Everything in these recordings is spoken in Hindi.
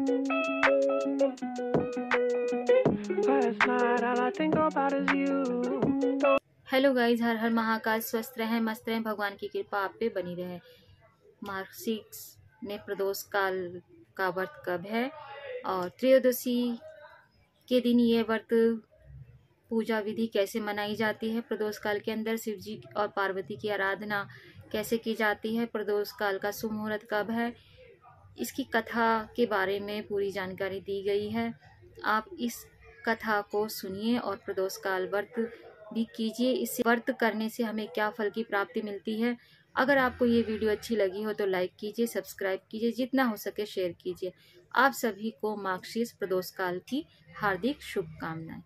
हेलो गाइज, हर हर महाकाल। स्वस्थ रहें, मस्त रहें, भगवान की कृपा आप पे बनी रहे। मार्गशीर्ष ने प्रदोष काल का व्रत कब है और त्रयोदशी के दिन ये व्रत पूजा विधि कैसे मनाई जाती है, प्रदोष काल के अंदर शिव जी और पार्वती की आराधना कैसे की जाती है, प्रदोष काल का शुभ मुहूर्त कब है, इसकी कथा के बारे में पूरी जानकारी दी गई है। आप इस कथा को सुनिए और प्रदोष काल व्रत भी कीजिए। इस व्रत करने से हमें क्या फल की प्राप्ति मिलती है। अगर आपको ये वीडियो अच्छी लगी हो तो लाइक कीजिए, सब्सक्राइब कीजिए, जितना हो सके शेयर कीजिए। आप सभी को मार्गशीर्ष प्रदोष काल की हार्दिक शुभकामनाएं।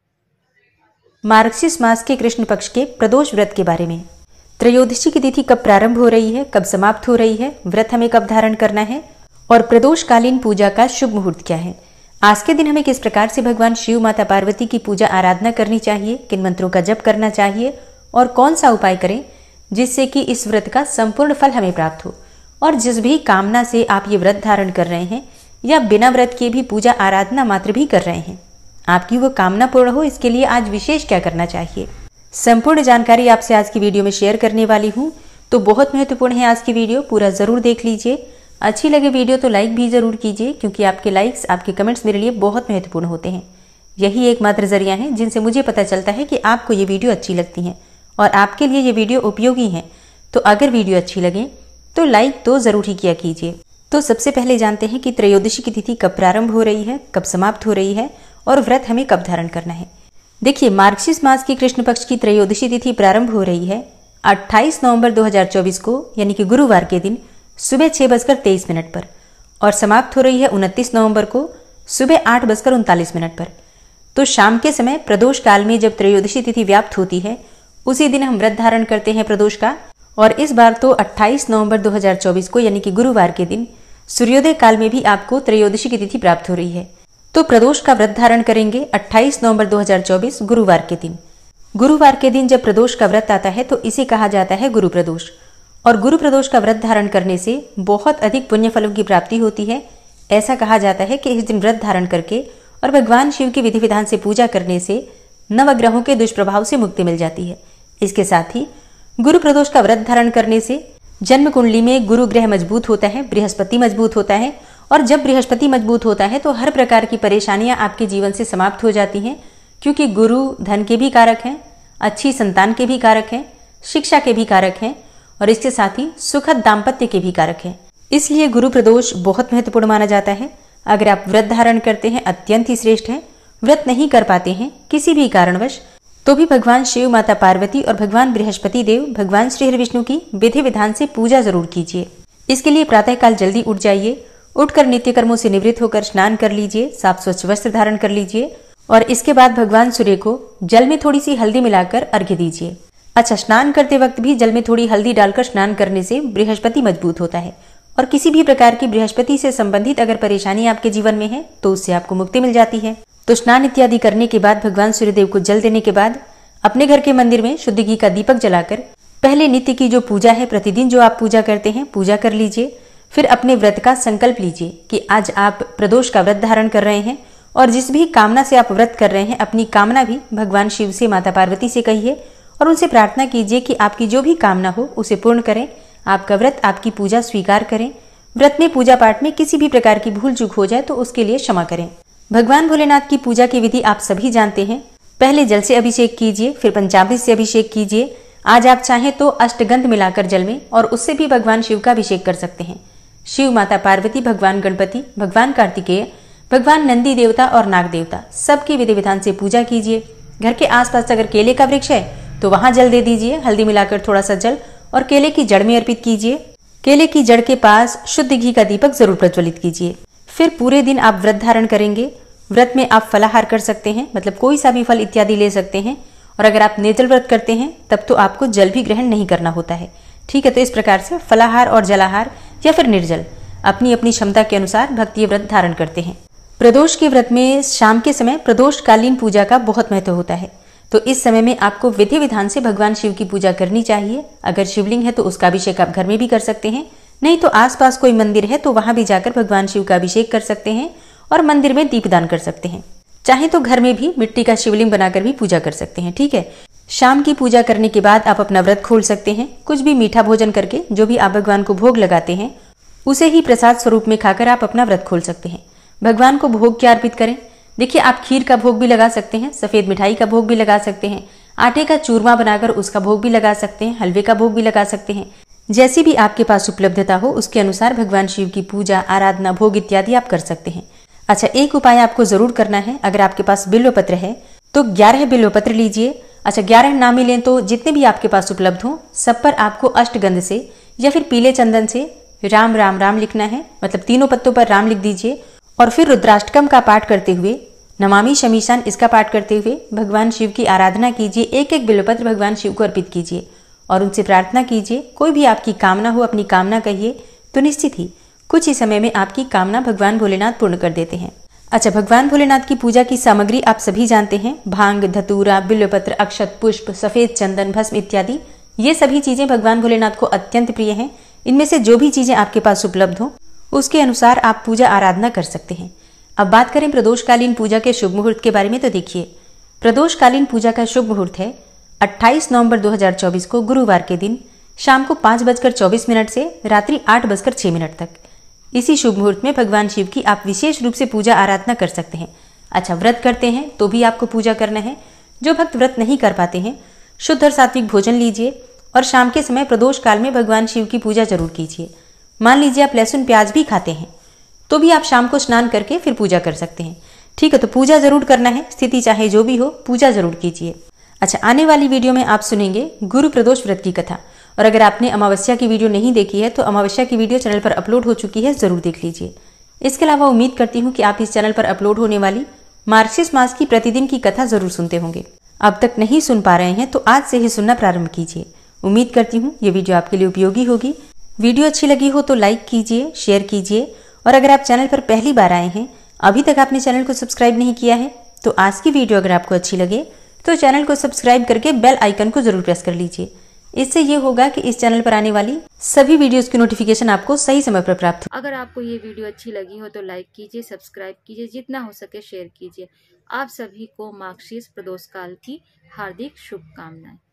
मार्गशीर्ष मास के कृष्ण पक्ष के प्रदोष व्रत के बारे में। त्रयोदशी की तिथि कब प्रारंभ हो रही है, कब समाप्त हो रही है, व्रत हमें कब धारण करना है और प्रदोष कालीन पूजा का शुभ मुहूर्त क्या है। आज के दिन हमें किस प्रकार से भगवान शिव, माता पार्वती की पूजा आराधना करनी चाहिए, किन मंत्रों का जप करना चाहिए और कौन सा उपाय करें जिससे कि इस व्रत का संपूर्ण फल हमें प्राप्त हो। और जिस भी कामना से आप ये व्रत धारण कर रहे हैं या बिना व्रत के भी पूजा आराधना मात्र भी कर रहे हैं, आपकी वो कामना पूर्ण हो, इसके लिए आज विशेष क्या करना चाहिए, संपूर्ण जानकारी आपसे आज की वीडियो में शेयर करने वाली हूँ। तो बहुत महत्वपूर्ण है आज की वीडियो, पूरा जरूर देख लीजिए। अच्छी लगे वीडियो तो लाइक भी जरूर कीजिए, क्योंकि आपके लाइक्स, आपके कमेंट्स मेरे लिए बहुत महत्वपूर्ण होते हैं। यही एकमात्र जरिया है जिनसे मुझे पता चलता है कि आपको ये वीडियो अच्छी लगती है और आपके लिए ये वीडियो उपयोगी है। तो अगर वीडियो अच्छी लगे तो लाइक तो जरूर ही किया कीजिए। तो सबसे पहले जानते हैं कि त्रयोदशी की तिथि कब प्रारंभ हो रही है, कब समाप्त हो रही है और व्रत हमें कब धारण करना है। देखिए, मार्गशीर्ष मास की कृष्ण पक्ष की त्रयोदशी तिथि प्रारंभ हो रही है 28 नवंबर 2024 को, यानी कि गुरुवार के दिन सुबह 6:23 पर और समाप्त हो रही है 29 नवंबर को सुबह 8:39 पर। तो शाम के समय प्रदोष काल में जब त्रयोदशी तिथि व्याप्त होती है, उसी दिन हम व्रत धारण करते हैं प्रदोष का। और इस बार तो 28 नवंबर 2024 को, यानी कि गुरुवार के दिन सूर्योदय काल में भी आपको त्रयोदशी की तिथि प्राप्त हो रही है। तो प्रदोष का व्रत धारण करेंगे 28 नवंबर 2024 गुरुवार के दिन। गुरुवार के दिन जब प्रदोष का व्रत आता है तो इसे कहा जाता है गुरु प्रदोष। और गुरु प्रदोष का व्रत धारण करने से बहुत अधिक पुण्य फलों की प्राप्ति होती है। ऐसा कहा जाता है कि इस दिन व्रत धारण करके और भगवान शिव की विधि विधान से पूजा करने से नवग्रहों के दुष्प्रभाव से मुक्ति मिल जाती है। इसके साथ ही गुरु प्रदोष का व्रत धारण करने से जन्म कुंडली में गुरु ग्रह मजबूत होता है, बृहस्पति मजबूत होता है। और जब बृहस्पति मजबूत होता है तो हर प्रकार की परेशानियां आपके जीवन से समाप्त हो जाती हैं, क्योंकि गुरु धन के भी कारक हैं, अच्छी संतान के भी कारक हैं, शिक्षा के भी कारक हैं और इसके साथ ही सुखद दाम्पत्य के भी कारक हैं। इसलिए गुरु प्रदोष बहुत महत्वपूर्ण माना जाता है। अगर आप व्रत धारण करते हैं अत्यंत ही श्रेष्ठ है। व्रत नहीं कर पाते हैं किसी भी कारणवश, तो भी भगवान शिव, माता पार्वती और भगवान बृहस्पति देव, भगवान श्री हरि विष्णु की विधि विधान से पूजा जरूर कीजिए। इसके लिए प्रातःकाल जल्दी उठ जाइए, उठकर नित्य कर्मों से निवृत्त होकर स्नान कर लीजिए, साफ स्वच्छ वस्त्र धारण कर लीजिए और इसके बाद भगवान सूर्य को जल में थोड़ी सी हल्दी मिलाकर अर्घ्य दीजिए। अच्छा, स्नान करते वक्त भी जल में थोड़ी हल्दी डालकर स्नान करने से बृहस्पति मजबूत होता है और किसी भी प्रकार की बृहस्पति से संबंधित अगर परेशानी आपके जीवन में है तो उससे आपको मुक्ति मिल जाती है। तो स्नान इत्यादि करने के बाद भगवान सूर्यदेव को जल देने के बाद अपने घर के मंदिर में शुद्ध घी का दीपक जलाकर पहले नित्य की जो पूजा है, प्रतिदिन जो आप पूजा करते हैं, पूजा कर लीजिए। फिर अपने व्रत का संकल्प लीजिए कि आज आप प्रदोष का व्रत धारण कर रहे हैं और जिस भी कामना से आप व्रत कर रहे हैं, अपनी कामना भी भगवान शिव से, माता पार्वती से कहिए और उनसे प्रार्थना कीजिए कि आपकी जो भी कामना हो उसे पूर्ण करें, आपका व्रत, आपकी पूजा स्वीकार करें। व्रत में, पूजा पाठ में किसी भी प्रकार की भूल चूक हो जाए तो उसके लिए क्षमा करें। भगवान भोलेनाथ की पूजा की विधि आप सभी जानते हैं। पहले जल से अभिषेक कीजिए, फिर पंचामृत से अभिषेक कीजिए। आज आप चाहें तो अष्टगंध मिलाकर जल में और उससे भी भगवान शिव का अभिषेक कर सकते हैं। शिव, माता पार्वती, भगवान गणपति, भगवान कार्तिकेय, भगवान नंदी देवता और नाग देवता, सबकी विधि विधान से पूजा कीजिए। घर के आसपास अगर केले का वृक्ष है तो वहां जल दे दीजिए, हल्दी मिलाकर थोड़ा सा जल और केले की जड़ में अर्पित कीजिए। केले की जड़ के पास शुद्ध घी का दीपक जरूर प्रज्वलित कीजिए। फिर पूरे दिन आप व्रत धारण करेंगे। व्रत में आप फलाहार कर सकते हैं, मतलब कोई सा भी फल इत्यादि ले सकते हैं। और अगर आप निर्जल व्रत करते हैं तब तो आपको जल भी ग्रहण नहीं करना होता है। ठीक है, तो इस प्रकार से फलाहार और जलाहार या फिर निर्जल अपनी अपनी क्षमता के अनुसार भक्ति व्रत धारण करते हैं। प्रदोष के व्रत में शाम के समय प्रदोष कालीन पूजा का बहुत महत्व होता है। तो इस समय में आपको विधि विधान से भगवान शिव की पूजा करनी चाहिए। अगर शिवलिंग है तो उसका अभिषेक आप घर में भी कर सकते हैं, नहीं तो आसपास कोई मंदिर है तो वहां भी जाकर भगवान शिव का अभिषेक कर सकते हैं और मंदिर में दीपदान कर सकते हैं। चाहे तो घर में भी मिट्टी का शिवलिंग बनाकर भी पूजा कर सकते हैं। ठीक है, शाम की पूजा करने के बाद आप अपना व्रत खोल सकते हैं। कुछ भी मीठा भोजन करके जो भी आप भगवान को भोग लगाते हैं उसे ही प्रसाद स्वरूप में खाकर आप अपना व्रत खोल सकते हैं। भगवान को भोग क्या अर्पित करें? देखिए, आप खीर का भोग भी लगा सकते हैं, सफेद मिठाई का भोग भी लगा सकते हैं, आटे का चूरमा बनाकर उसका भोग भी लगा सकते हैं, हलवे का भोग भी लगा सकते हैं। जैसी भी आपके पास उपलब्धता हो उसके अनुसार भगवान शिव की पूजा, आराधना, भोग इत्यादि आप कर सकते हैं। अच्छा, एक उपाय आपको जरूर करना है। अगर आपके पास बिल्वपत्र है तो 11 बिल्वपत्र लीजिए। अच्छा, 11 ना मिलें तो जितने भी आपके पास उपलब्ध हो सब पर आपको अष्टगंध से या फिर पीले चंदन से राम राम राम लिखना है। मतलब तीनों पत्तों पर राम लिख दीजिए और फिर रुद्राष्टकम का पाठ करते हुए, नमामि शमीशान इसका पाठ करते हुए भगवान शिव की आराधना कीजिए। एक एक बिल्वपत्र भगवान शिव को अर्पित कीजिए और उनसे प्रार्थना कीजिए। कोई भी आपकी कामना हो, अपनी कामना कहिए तो निश्चित ही कुछ ही समय में आपकी कामना भगवान भोलेनाथ पूर्ण कर देते हैं। अच्छा, भगवान भोलेनाथ की पूजा की सामग्री आप सभी जानते हैं। भांग, धतूरा, बिल्वपत्र, अक्षत, पुष्प, सफेद चंदन, भस्म इत्यादि। ये सभी चीजें भगवान भोलेनाथ को अत्यंत प्रिय हैं। इनमें से जो भी चीजें आपके पास उपलब्ध हो उसके अनुसार आप पूजा आराधना कर सकते हैं। अब बात करें प्रदोषकालीन पूजा के शुभ मुहूर्त के बारे में, तो देखिए, प्रदोषकालीन पूजा का शुभ मुहूर्त है 28 नवंबर 2024 को गुरुवार के दिन शाम को 5:24 से रात्रि 8:06 तक। इसी शुभ मुहूर्त में भगवान शिव की आप विशेष रूप से पूजा आराधना कर सकते हैं। अच्छा, व्रत करते हैं तो भी आपको पूजा करना है। जो भक्त व्रत नहीं कर पाते हैं, शुद्ध और सात्विक भोजन लीजिए और शाम के समय प्रदोष काल में भगवान शिव की पूजा जरूर कीजिए। मान लीजिए आप लहसुन प्याज भी खाते हैं तो भी आप शाम को स्नान करके फिर पूजा कर सकते हैं। ठीक है, तो पूजा जरूर करना है, स्थिति चाहे जो भी हो, पूजा जरूर कीजिए। अच्छा, आने वाली वीडियो में आप सुनेंगे गुरु प्रदोष व्रत की कथा। और अगर आपने अमावस्या की वीडियो नहीं देखी है तो अमावस्या की वीडियो चैनल पर अपलोड हो चुकी है, जरूर देख लीजिए। इसके अलावा उम्मीद करती हूँ कि आप इस चैनल पर अपलोड होने वाली मार्गशीर्ष मास की प्रतिदिन की कथा जरूर सुनते होंगे। अब तक नहीं सुन पा रहे हैं तो आज से ही सुनना प्रारंभ कीजिए। उम्मीद करती हूँ ये वीडियो आपके लिए उपयोगी होगी। वीडियो अच्छी लगी हो तो लाइक कीजिए, शेयर कीजिए और अगर आप चैनल पर पहली बार आए हैं, अभी तक आपने चैनल को सब्सक्राइब नहीं किया है, तो आज की वीडियो अगर आपको अच्छी लगे तो चैनल को सब्सक्राइब करके बेल आइकन को जरूर प्रेस कर लीजिए। इससे ये होगा कि इस चैनल पर आने वाली सभी वीडियोस की नोटिफिकेशन आपको सही समय पर प्राप्त हो। अगर आपको ये वीडियो अच्छी लगी हो तो लाइक कीजिए, सब्सक्राइब कीजिए, जितना हो सके शेयर कीजिए। आप सभी को मार्गशीर्ष प्रदोष काल की हार्दिक शुभकामनाएं।